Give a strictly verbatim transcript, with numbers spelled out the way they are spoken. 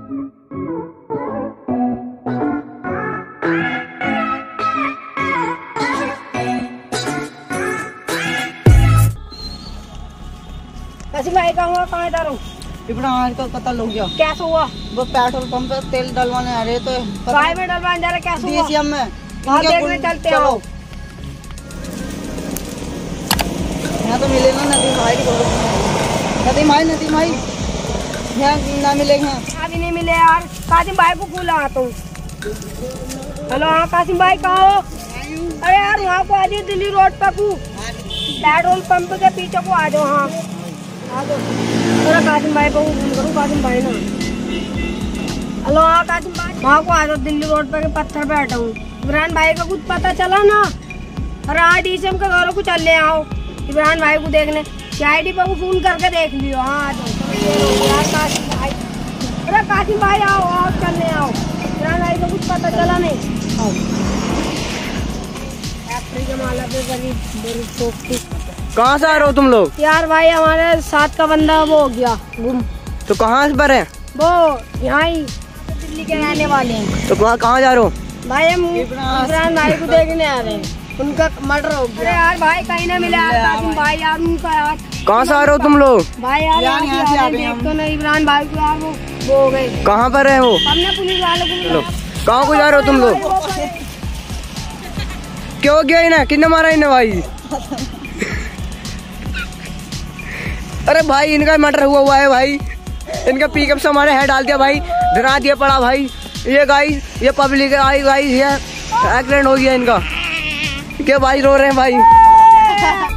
कासिम भाई कहाँ कहाँ इधर हूँ? इब्राहिम का कत्ल हो गया। कैसे हुआ? वो पेट्रोल पंप पे तेल डलवाने आ रहे तो काय में डलवाने जा रहे, कैसे हुआ? डीसीएम में। वहाँ देखने चलते हो। यहाँ तो मिले ना नदीम भाई को। नदीम भाई नदीम भाई यहाँ ना मिलेंगे। अभी नहीं मिले यार। कासिम भाई को बुला आता हूँ। हेलो हाँ कासिम भाई कहाँ हो? अरे यार वहाँ को आ जाओ, दिल्ली रोड पर को पेट्रोल पंप के पीछे को आ जाओ। हाँ आ जाओ। अरे कासिम भाई को फोन करूँ, कासिम भाई ना। हेलो हाँ कासिम भाई वहाँ को आ जाओ, दिल्ली रोड पर के पत्थर पे बैठा हूँ। इमरान भाई का कुछ पता चला ना? अरे हाँ डीसीएम के घरों को चल ले आओ इमरान भाई को देखने। सीआईडी पर को फोन करके देख लियो। हाँ आ जाओ यार कासिम भाई। अरे कासिम भाई आओ आओ चलने आओ। इमरान भाई का कुछ पता चला नहीं? आओ फैक्ट्री के माला पे गरीब। कहाँ से आ रहे हो तुम लोग? यार भाई हमारे साथ का बंदा वो हो गया गुम। तो कहाँ पर है वो? यहाँ ही दिल्ली के रहने वाले हैं। तो कहाँ कहाँ जा रहे हो? भाई हम इमरान भाई को देखने आ रहे हैं, उनका मर्डर हो गया। अरे यार भाई कहीं ना मिला यार कासिम भाई यार उनका यार। कहाँ से आ रहे हो तुम लोग? भाई यार यहाँ से आ रहे हैं, देख तो नहीं इमरान भाई को यार वो वो हो गए। कहाँ पर है वो? हमने पुलिस वालों को बुलाया। कहाँ को जा रहे हो तुम लोग? क्यों गया इन्हें? किन्ने मारा इन्हें भाई? अरे भाई इनका मर्डर हुआ हुआ है भाई। इनका पिकअप से हमारे हेड डाल दिया भाई, धरा दिया पड़ा भाई। ये गाइस ये पब्लिक आई गाइस, ये एक्सीडेंट हो गया इनका। क्या भाई रो रहे हैं भाई?